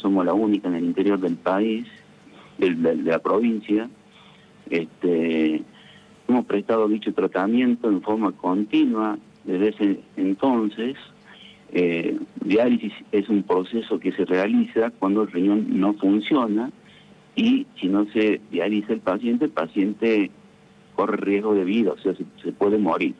somos la única en el interior del país, de la provincia. Hemos prestado dicho tratamiento en forma continua desde ese entonces. Diálisis es un proceso que se realiza cuando el riñón no funciona, y si no se dializa el paciente corre riesgo de vida, o sea, se puede morir.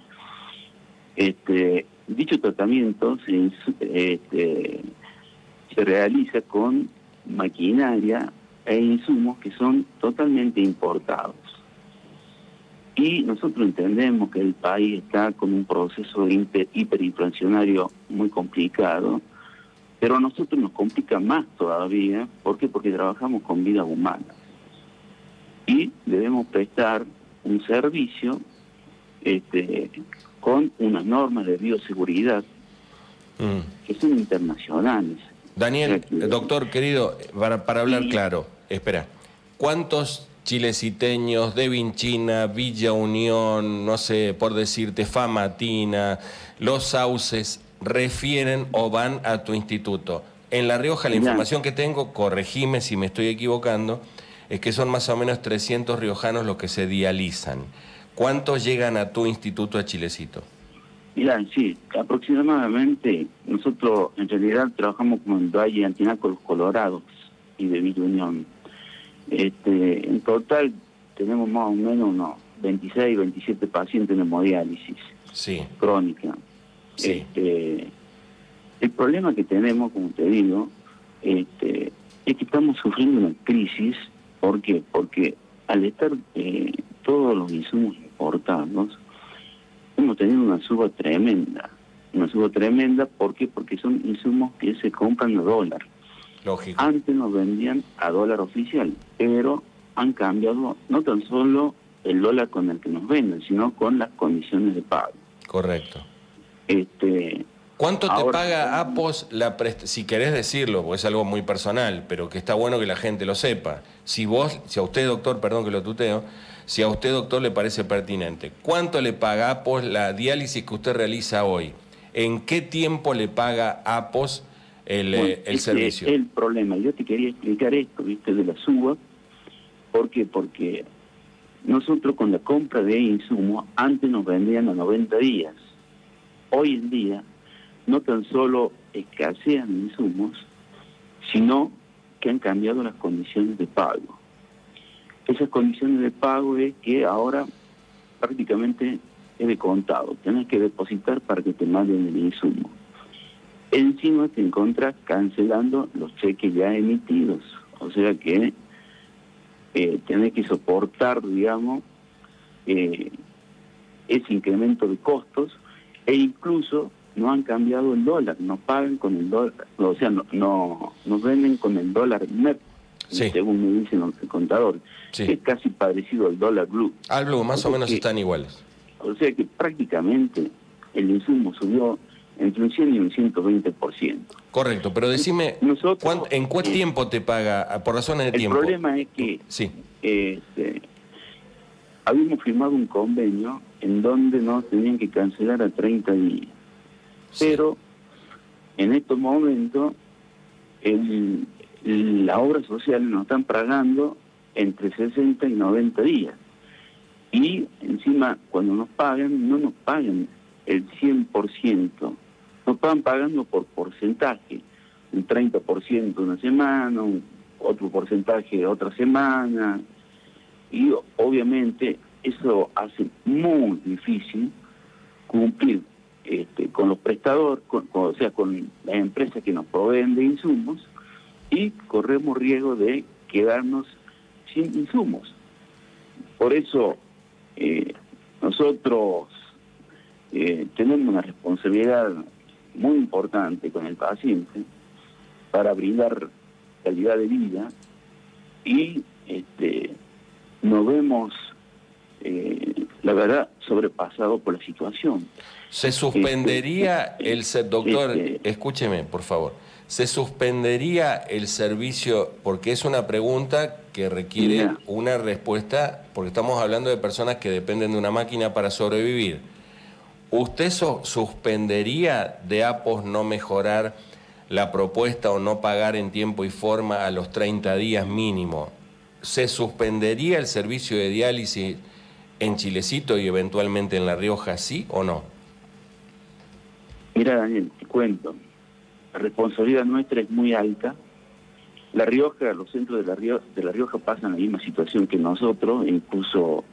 Dicho tratamiento se realiza con maquinaria e insumos que son totalmente importados. Y nosotros entendemos que el país está con un proceso hiperinflacionario muy complicado, pero a nosotros nos complica más todavía. ¿Por qué? Porque trabajamos con vidas humanas y debemos prestar un servicio con unas normas de bioseguridad que son internacionales. Daniel, doctor querido, para hablar claro, espera, ¿cuántos chileciteños de Vinchina, Villa Unión, no sé, por decirte, Famatina, Los Sauces, refieren o van a tu instituto? En La Rioja, la información que tengo, corregime si me estoy equivocando, es que son más o menos 300 riojanos los que se dializan. ¿Cuántos llegan a tu instituto a Chilecito? Mirá, sí, aproximadamente nosotros en realidad trabajamos con el Valle Antinaco Los Colorados y de Villa Unión. En total tenemos más o menos unos 26, 27 pacientes en hemodiálisis crónica. Sí. El problema que tenemos, como te digo, es que estamos sufriendo una crisis. ¿Por qué? Porque al estar todos los insumos importados, hemos tenido una suba tremenda. ¿Por qué? Porque son insumos que se compran a dólar. Lógico. Antes nos vendían a dólar oficial, pero han cambiado no tan solo el dólar con el que nos venden, sino con las condiciones de pago. Correcto. ¿Cuánto te ahora, paga APOS si querés decirlo, porque es algo muy personal, pero que está bueno que la gente lo sepa? Si a usted, doctor, perdón que lo tuteo, si a usted, doctor, le parece pertinente, ¿cuánto le paga APOS la diálisis que usted realiza hoy? ¿En qué tiempo le paga APOS el servicio? El problema, yo te quería explicar esto, ¿viste? De la suba. ¿Por qué? Porque nosotros con la compra de insumos antes nos vendían a 90 días. Hoy en día no tan solo escasean insumos, sino que han cambiado las condiciones de pago. Esas condiciones de pago es que ahora prácticamente es de contado. Tienes que depositar para que te manden el insumo. Encima te encuentras cancelando los cheques ya emitidos. O sea que tenés que soportar, digamos, ese incremento de costos, e incluso no han cambiado el dólar, nos pagan con el dólar, o sea, nos venden con el dólar MEP, según me dicen los contadores, que es casi parecido al dólar blue. Al blue, más o menos están iguales. O sea que prácticamente el insumo subió entre un 100 y un 120%. Correcto, pero decime, ¿en cuánto tiempo te paga, por razones de tiempo? El problema es que habíamos firmado un convenio en donde nos tenían que cancelar a 30 días. Pero en estos momentos la obra social nos están pagando entre 60 y 90 días. Y encima, cuando nos pagan, no nos pagan el 100%. Nos van pagando por porcentaje. Un 30% una semana, otro porcentaje otra semana. Y obviamente eso hace muy difícil cumplir con los prestadores, o sea, con las empresas que nos proveen de insumos, y corremos riesgo de quedarnos sin insumos. Por eso nosotros tenemos una responsabilidad muy importante con el paciente para brindar calidad de vida, y nos vemos, la verdad, sobrepasado por la situación. ¿Se suspendería doctor, escúcheme, por favor, se suspendería el servicio? Porque es una pregunta que requiere una respuesta, porque estamos hablando de personas que dependen de una máquina para sobrevivir. ¿Usted suspendería de APOS no mejorar la propuesta o no pagar en tiempo y forma a los 30 días mínimo, ¿se suspendería el servicio de diálisis en Chilecito y eventualmente en La Rioja, sí o no? Mira, Daniel, te cuento. La responsabilidad nuestra es muy alta. La Rioja, los centros de la Rioja pasan la misma situación que nosotros, incluso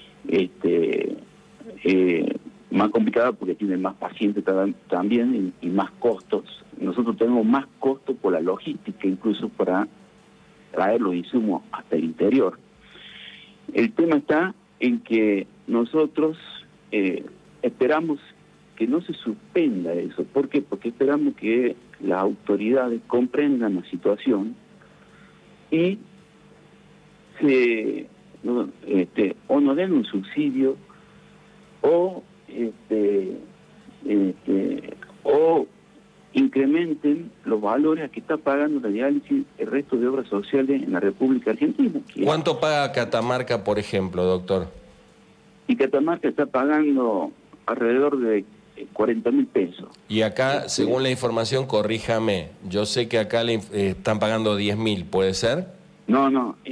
más complicada porque tienen más pacientes también y más costos. Nosotros tenemos más costos por la logística, incluso para traer los insumos hasta el interior. El tema está en que nosotros esperamos que no se suspenda eso. ¿Por qué? Porque esperamos que las autoridades comprendan la situación y o nos den un subsidio o incrementen los valores a que está pagando la diálisis el resto de obras sociales en la República Argentina. ¿Cuánto paga Catamarca, por ejemplo, doctor? Y Catamarca está pagando alrededor de 40.000 pesos. Y acá, según la información, corríjame, yo sé que acá le están pagando 10.000, ¿puede ser? No,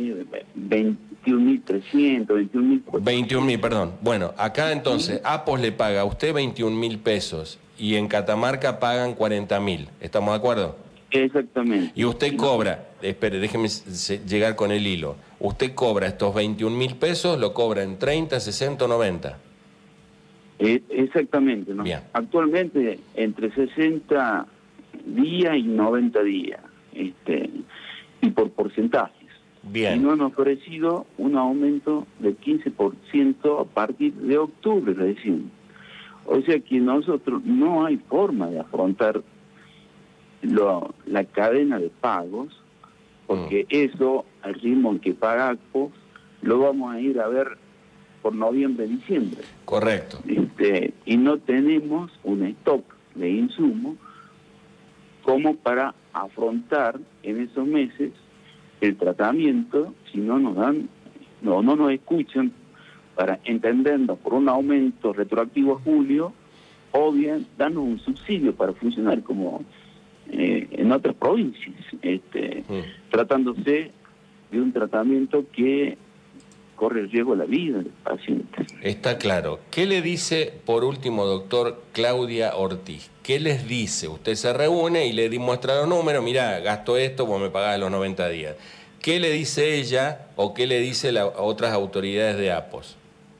21.300, 21.000. 21.000, perdón. Bueno, acá entonces, Apos le paga a usted 21.000 pesos y en Catamarca pagan 40.000. ¿Estamos de acuerdo? Exactamente. Y usted cobra, espere, déjeme llegar con el hilo. Usted cobra estos 21.000 pesos, lo cobra en 30, 60 o 90. Exactamente, ¿no? Bien. Actualmente entre 60 días y 90 días, y por porcentajes. Bien. Y nos han ofrecido un aumento del 15% a partir de octubre recién. O sea que nosotros no hay forma de afrontar la cadena de pagos, porque eso, al ritmo en que paga ACPO, lo vamos a ir a ver por noviembre, diciembre. Correcto. Y no tenemos un stock de insumos como para afrontar en esos meses el tratamiento, si no nos dan, no nos escuchan para entendernos por un aumento retroactivo a julio, o bien darnos un subsidio para funcionar como en otras provincias, tratándose de un tratamiento que corre el riesgo de la vida del paciente. Está claro. ¿Qué le dice, por último, doctor, Claudia Ortiz? ¿Qué les dice? Usted se reúne y le muestra los números, mirá, gasto esto, vos me pagás los 90 días. ¿Qué le dice ella o qué le dice otras autoridades de APOS?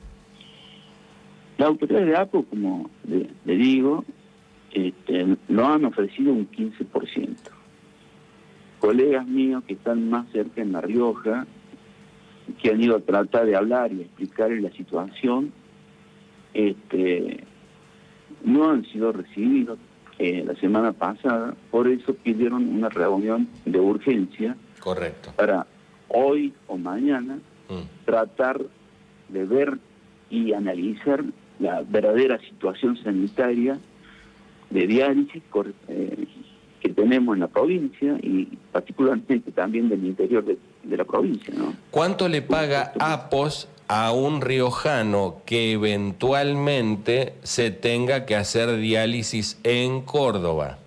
Las autoridades de APOS, como le digo, nos han ofrecido un 15%. Colegas míos que están más cerca en La Rioja, que han ido a tratar de hablar y explicarles la situación, no han sido recibidos la semana pasada, por eso pidieron una reunión de urgencia. Correcto. Para hoy o mañana tratar de ver y analizar la verdadera situación sanitaria de diálisis que tenemos en la provincia y particularmente también del interior de la provincia, ¿no? ¿Cuánto le paga APOS a un riojano que eventualmente se tenga que hacer diálisis en Córdoba?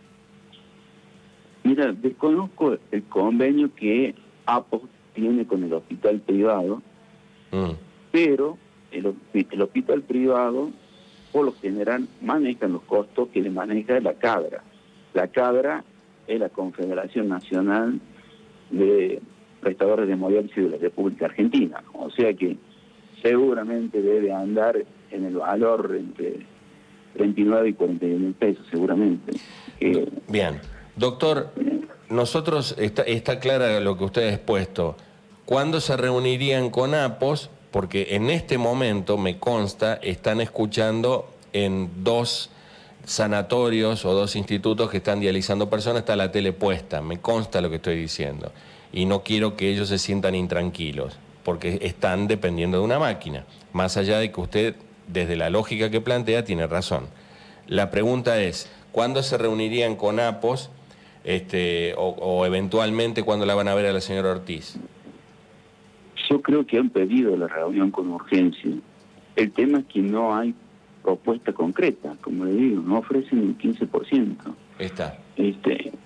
Mira, desconozco el convenio que APOS tiene con el hospital privado, pero el hospital privado, por lo general, maneja los costos que le maneja la CADRA. La CADRA es la Confederación Nacional de Prestadores de Diálisis de la República Argentina. O sea que seguramente debe andar en el valor entre 39 y 41.000 pesos, seguramente. Bien. Doctor, nosotros, está clara lo que usted ha expuesto. ¿Cuándo se reunirían con APOS? Porque en este momento, me consta, están escuchando en 2 sanatorios o 2 institutos que están dializando personas, está la tele puesta, me consta lo que estoy diciendo. Y no quiero que ellos se sientan intranquilos, porque están dependiendo de una máquina. Más allá de que usted, desde la lógica que plantea, tiene razón. La pregunta es, ¿cuándo se reunirían con APOS o eventualmente cuándo la van a ver a la señora Ortiz? Yo creo que han pedido la reunión con urgencia. El tema es que no hay propuesta concreta, como le digo, no ofrecen un 15%. Está. Y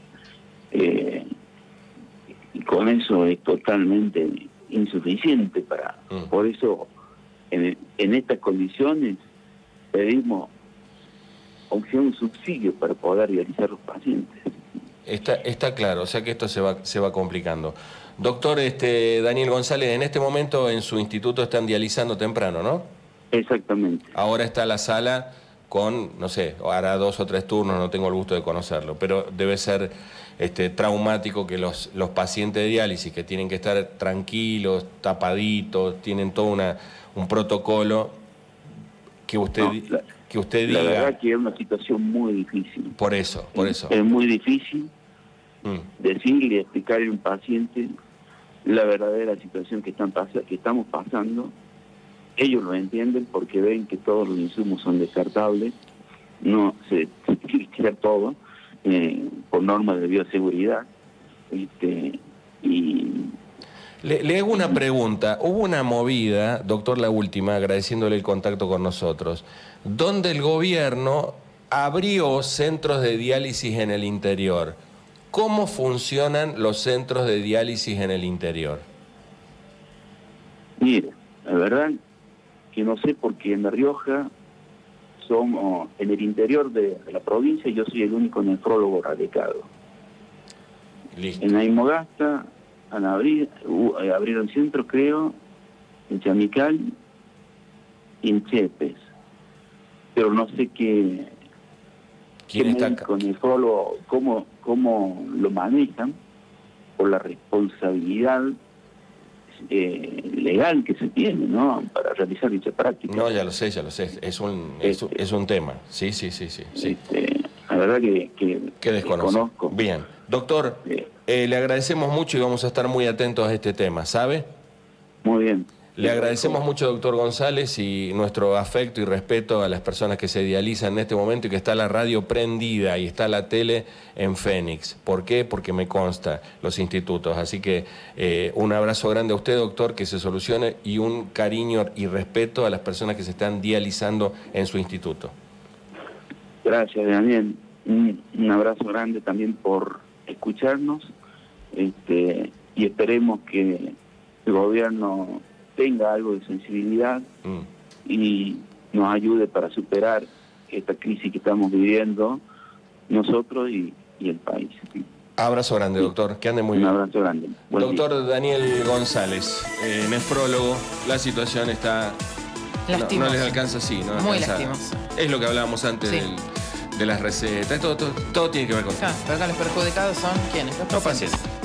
con eso es totalmente insuficiente para... Por eso, en estas condiciones, pedimos opción subsidio para poder realizar los pacientes. Está claro, o sea que esto se va complicando. Doctor Daniel González, en este momento en su instituto están dializando temprano, ¿no? Exactamente. Ahora está la sala con, no sé, hará 2 o 3 turnos, no tengo el gusto de conocerlo, pero debe ser traumático que los pacientes de diálisis, que tienen que estar tranquilos, tapaditos, tienen todo un protocolo, que usted diga... La verdad que es una situación muy difícil. Por eso. Es muy difícil decirle y explicarle a un paciente la verdadera situación que estamos pasando. Ellos lo entienden porque ven que todos los insumos son descartables, no se tiene que tirar todo por normas de bioseguridad. Le hago una pregunta. Hubo una movida, doctor, la última, agradeciéndole el contacto con nosotros, donde el gobierno abrió centros de diálisis en el interior. ¿Cómo funcionan los centros de diálisis en el interior? Mire, la verdad que no sé, porque en La Rioja somos, en el interior de la provincia, yo soy el único nefrólogo radicado. Listo. En Aymogasta abrieron centros, creo, en Chamical y en Chepes. Pero no sé qué médico nefrólogo, cómo lo manejan por la responsabilidad legal que se tiene, ¿no?, para realizar dicha práctica. No, ya lo sé. Es un tema. Sí. La verdad que desconozco. Bien. Doctor, le agradecemos mucho y vamos a estar muy atentos a este tema, ¿sabe? Muy bien. Le agradecemos mucho, doctor González, y nuestro afecto y respeto a las personas que se dializan en este momento y que está la radio prendida y está la tele en Fénix. ¿Por qué? Porque me consta los institutos. Así que un abrazo grande a usted, doctor, que se solucione, y un cariño y respeto a las personas que se están dializando en su instituto. Gracias, Daniel. Un abrazo grande también por escucharnos, y esperemos que el gobierno tenga algo de sensibilidad y nos ayude para superar esta crisis que estamos viviendo nosotros y el país. Abrazo grande, doctor, que ande muy bien. Un abrazo grande. Doctor Daniel González, nefrólogo, la situación está... No les alcanza, no muy alcanza. lastimoso. Es lo que hablábamos antes de las recetas, todo tiene que ver con eso. Pero acá los perjudicados son ¿quiénes? Los pacientes.